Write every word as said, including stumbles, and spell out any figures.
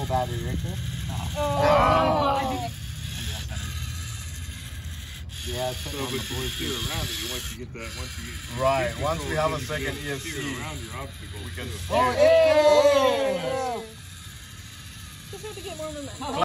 full battery right there. Oh. Oh. Yeah, it's so, but you can steer around it once you get that. Once you get, right. get Once control, we have then a you can second go E S C, steer around your obstacle. we can too. steer. Oh, yeah. Just have to get more momentum.